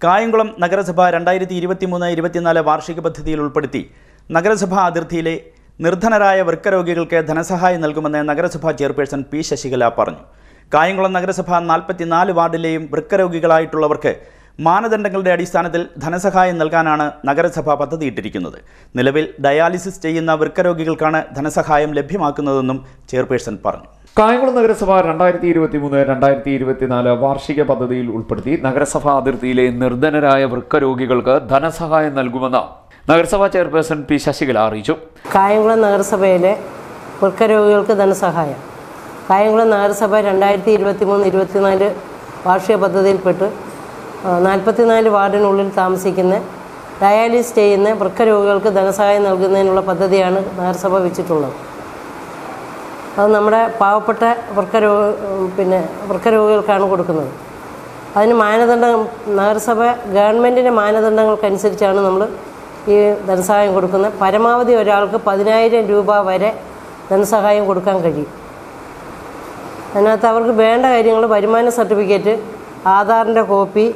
കായംകുളം നഗരസഭ 2023-24 വാർഷിക പദ്ധതിയിൽ ഉൾപ്പെടുത്തി നഗരസഭാ അതിർത്തിയിലെ നിർധനരായ വൃക്കരോഗികൾക്ക് ധനസഹായം നൽകുമെന്ന് നഗരസഭാ ചെയർപേഴ്സൺ പി ശശികല പറഞ്ഞു. കായംകുളം നഗരസഭ 44 വാർഡിലെയും വൃക്കരോഗികളായിട്ടുള്ളവർക്ക് മാനദണ്ഡങ്ങളുടെ അടിസ്ഥാനത്തിൽ ധനസഹായം നൽകാനാണ് നഗരസഭ പദ്ധതിയിട്ടിരിക്കുന്നത്. നിലവിൽ ഡയാലിസിസ് ചെയ്യുന്ന വൃക്കരോഗികൾക്കാണ് ധനസഹായം ലഭ്യമാക്കുന്നതെന്നും ചെയർപേഴ്സൺ പറഞ്ഞു. കായംകുളം നഗരസഭ 2023-2024 വാർഷിക പദ്ധതിയിൽ ഉൾപ്പെടുത്തി നഗരസഭാ അതിർത്തിയിലെ നിർധനരായ വൃക്കരോഗികൾക്ക് ധനസഹായം നൽകുമെന്ന് നഗരസഭാ ചെയർപേഴ്സൺ പി ശശികല അറിയിച്ചു. കായംകുളം നഗരസഭയിലെ വൃക്കരോഗികൾക്ക് ധനസഹായം കായംകുളം നഗരസഭ 2023-24 വാർഷിക പദ്ധതിയിൽപ്പെട്ട് 44 വാർഡിനുള്ളിൽ താമസിക്കുന്ന ഡയാലിസിസ് ചെയ്യുന്ന വൃക്കരോഗികൾക്ക് ധനസഹായം നൽകുന്നതിനുള്ള പദ്ധതിയാണ് നഗരസഭ വെച്ചിട്ടുള്ളത്. അത് നമ്മുടെ പാവപ്പെട്ട വൃക്കരോഗികൾക്കാണ് കൊടുക്കുന്നത്. അതിന് നഗരസഭ ഗവൺമെൻറ്റിൻ്റെ മാനദണ്ഡങ്ങൾക്കനുസരിച്ചാണ് നമ്മൾ ഈ ധനസഹായം കൊടുക്കുന്നത്. പരമാവധി ഒരാൾക്ക് 10,000 രൂപ വരെ ധനസഹായം കൊടുക്കാൻ കഴിയും. അതിനകത്ത് അവർക്ക് വേണ്ട കാര്യങ്ങൾ വരുമാന സർട്ടിഫിക്കറ്റ്, ആധാറിൻ്റെ കോപ്പി,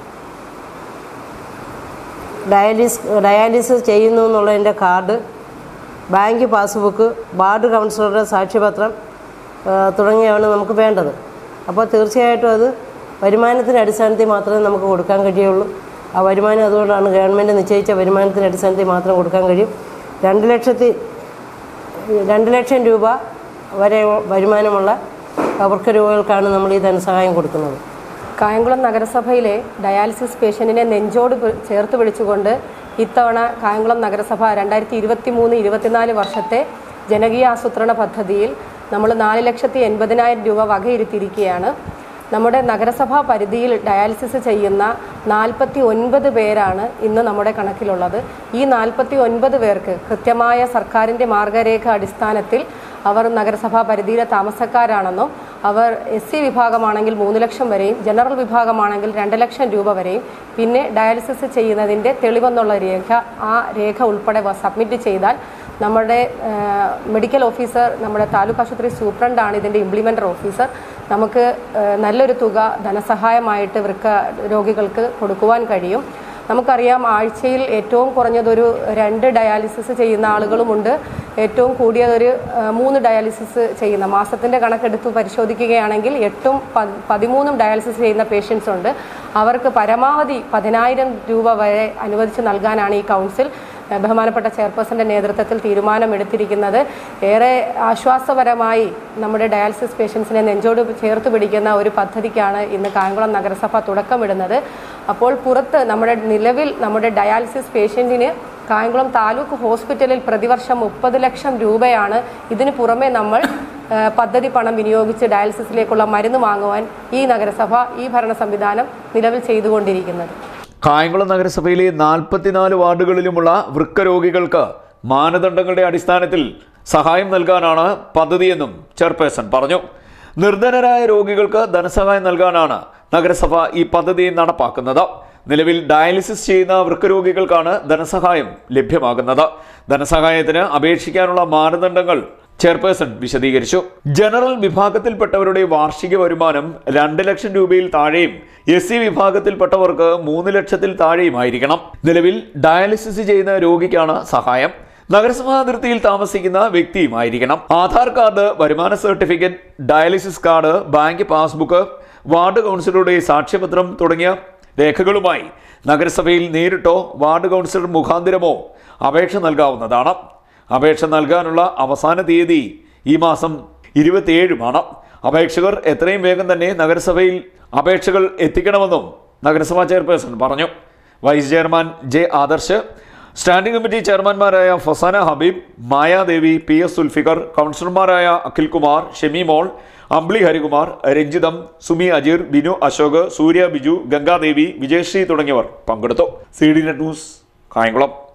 ഡയാലിസിസ് ചെയ്യുന്നു എന്നുള്ളതിൻ്റെ കാർഡ്, ബാങ്ക് പാസ്ബുക്ക്, വാർഡ് കൗൺസിലറുടെ സാക്ഷ്യപത്രം തുടങ്ങിയവയാണ് നമുക്ക് വേണ്ടത്. അപ്പോൾ തീർച്ചയായിട്ടും അത് വരുമാനത്തിൻ്റെ അടിസ്ഥാനത്തിൽ മാത്രമേ നമുക്ക് കൊടുക്കാൻ കഴിയുള്ളൂ. ആ വരുമാനം അതുകൊണ്ടാണ് ഗവൺമെൻറ് നിശ്ചയിച്ച വരുമാനത്തിൻ്റെ അടിസ്ഥാനത്തിൽ മാത്രം കൊടുക്കാൻ കഴിയും. 2 ലക്ഷം രൂപ വരെ വരുമാനമുള്ള വൃക്കരോഗികൾക്കാണ് നമ്മൾ ഈ ധനസഹായം കൊടുക്കുന്നത്. കായംകുളം നഗരസഭയിലെ ഡയാലിസിസ് പേഷ്യൻറ്റിനെ നെഞ്ചോട് ചേർത്ത് പിടിച്ചുകൊണ്ട് ഇത്തവണ കായംകുളം നഗരസഭ 2023-24 വർഷത്തെ ജനകീയ ആസൂത്രണ പദ്ധതിയിൽ നമ്മൾ 4,80,000 രൂപ വകയിരുത്തിയിരിക്കുകയാണ്. നമ്മുടെ നഗരസഭാ പരിധിയിൽ ഡയാലിസിസ് ചെയ്യുന്ന 49 പേരാണ് ഇന്ന് നമ്മുടെ കണക്കിലുള്ളത്. ഈ 49 പേർക്ക് കൃത്യമായ സർക്കാരിൻ്റെ മാർഗരേഖ അടിസ്ഥാനത്തിൽ അവർ നഗരസഭാ പരിധിയിലെ താമസക്കാരാണെന്നും അവർ SC വിഭാഗമാണെങ്കിൽ 3 ലക്ഷം വരെയും ജനറൽ വിഭാഗമാണെങ്കിൽ 2 ലക്ഷം രൂപ വരെയും പിന്നെ ഡയാലിസിസ് ചെയ്യുന്നതിൻ്റെ തെളിവെന്നുള്ള ആ രേഖ ഉൾപ്പെടെ സബ്മിറ്റ് ചെയ്താൽ നമ്മുടെ മെഡിക്കൽ ഓഫീസർ, നമ്മുടെ താലൂക്ക് ആശുപത്രി സൂപ്രണ്ടാണ് ഇതിൻ്റെ ഇംപ്ലിമെൻ്റർ ഓഫീസർ, നമുക്ക് നല്ലൊരു തുക ധനസഹായമായിട്ട് വൃക്ക രോഗികൾക്ക് കൊടുക്കുവാൻ കഴിയും. നമുക്കറിയാം, ആഴ്ചയിൽ ഏറ്റവും കുറഞ്ഞതൊരു 2 ഡയാലിസിസ് ചെയ്യുന്ന ആളുകളുമുണ്ട്. ഏറ്റവും കൂടിയതൊരു 3 ഡയാലിസിസ് ചെയ്യുന്ന, മാസത്തിൻ്റെ കണക്കെടുത്ത് പരിശോധിക്കുകയാണെങ്കിൽ 8ഉം 13ഉം ഡയാലിസിസ് ചെയ്യുന്ന പേഷ്യൻസ് ഉണ്ട്. അവർക്ക് പരമാവധി 10,000 രൂപ വരെ അനുവദിച്ച് നൽകാനാണ് ഈ കൗൺസിൽ ബഹുമാനപ്പെട്ട ചെയർപേഴ്സൻ്റെ നേതൃത്വത്തിൽ തീരുമാനമെടുത്തിരിക്കുന്നത്. ഏറെ ആശ്വാസപരമായി നമ്മുടെ ഡയാലിസിസ് പേഷ്യൻസിനെ നെഞ്ചോട് ചേർത്ത് പിടിക്കുന്ന ഒരു പദ്ധതിക്കാണ് ഇന്ന് കായംകുളം നഗരസഭ തുടക്കമിടുന്നത്. അപ്പോൾ പുറത്ത് നിലവിൽ നമ്മുടെ ഡയാലിസിസ് പേഷ്യൻറ്റിന് കായംകുളം താലൂക്ക് ഹോസ്പിറ്റലിൽ പ്രതിവർഷം 30 ലക്ഷം രൂപയാണ്. ഇതിനു പുറമെ നമ്മൾ പദ്ധതി പണം വിനിയോഗിച്ച് ഡയാലിസിസിലേക്കുള്ള മരുന്ന് വാങ്ങുവാൻ ഈ നഗരസഭ, ഈ ഭരണ സംവിധാനം നിലവിൽ ചെയ്തുകൊണ്ടിരിക്കുന്നത്. കായംകുളം നഗരസഭയിലെ 44 വാർഡുകളിലുമുള്ള വൃക്കരോഗികൾക്ക് മാനദണ്ഡങ്ങളുടെ അടിസ്ഥാനത്തിൽ സഹായം നൽകാനാണ് പദ്ധതിയെന്നും ചെയർപേഴ്സൺ പറഞ്ഞു. നിർധനരായ രോഗികൾക്ക് ധനസഹായം നൽകാനാണ് നഗരസഭ ഈ പദ്ധതി നടപ്പാക്കുന്നത്. നിലവിൽ ഡയാലിസിസ് ചെയ്യുന്ന വൃക്കരോഗികൾക്കാണ് ധനസഹായം ലഭ്യമാകുന്നത്. ധനസഹായത്തിന് അപേക്ഷിക്കാനുള്ള മാനദണ്ഡങ്ങൾ ചെയർപേഴ്സൺ വിശദീകരിച്ചു. ജനറൽ വിഭാഗത്തിൽപ്പെട്ടവരുടെ വാർഷിക വരുമാനം 2 ലക്ഷം രൂപയിൽ താഴെയും SC വിഭാഗത്തിൽപ്പെട്ടവർക്ക് 3 ലക്ഷത്തിൽ താഴെയുമായിരിക്കണം. നിലവിൽ ഡയാലിസിസ് ചെയ്യുന്ന രോഗിക്കാണ് സഹായം. നഗരസഭാ അതിർത്തിയിൽ താമസിക്കുന്ന വ്യക്തിയുമായിരിക്കണം. ആധാർ കാർഡ്, വരുമാന certificate, dialysis card, bank passbook, ward കൗൺസിലറുടെ സാക്ഷ്യപത്രം തുടങ്ങിയ രേഖകളുമായി നഗരസഭയിൽ നേരിട്ടോ വാർഡ് കൗൺസിലർ മുഖാന്തിരമോ അപേക്ഷ നൽകാവുന്നതാണ്. അപേക്ഷ നൽകാനുള്ള അവസാന തീയതി ഈ മാസം 27-മാണ്. അപേക്ഷകർ എത്രയും വേഗം തന്നെ നഗരസഭയിൽ അപേക്ഷകൾ എത്തിക്കണമെന്നും നഗരസഭാ ചെയർപേഴ്സൺ പറഞ്ഞു. Vice chairman J. Adarsh, standing committee ചെയർമാൻമാരായ ഫസാന ഹബീബ്, മായാദേവി, PS സുൽഫിക്കർ, കൗൺസിലർമാരായ അഖിൽകുമാർ, ഷെമിമോൾ, അംബ്ലി ഹരികുമാർ, രഞ്ജിതം, സുമി അജീർ, ബിനു അശോക്, സൂര്യ ബിജു, ഗംഗാദേവി, വിജയശ്രീ തുടങ്ങിയവർ പങ്കെടുത്തു. CD net news, Kayamkulam.